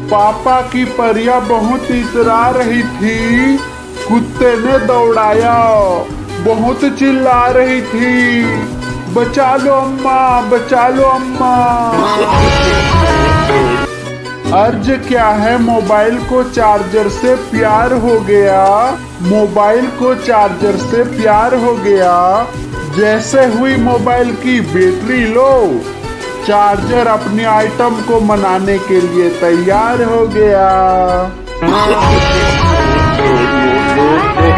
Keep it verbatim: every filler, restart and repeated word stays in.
पापा की परिया बहुत इतरा रही थी, कुत्ते ने दौड़ाया, बहुत चिल्ला रही थी, बचा लो अम्मा, बचा लो अम्मा। अर्ज क्या है, मोबाइल को चार्जर से प्यार हो गया, मोबाइल को चार्जर से प्यार हो गया, जैसे हुई मोबाइल की बैटरी लो, चार्जर अपने आइटम को मनाने के लिए तैयार हो गया।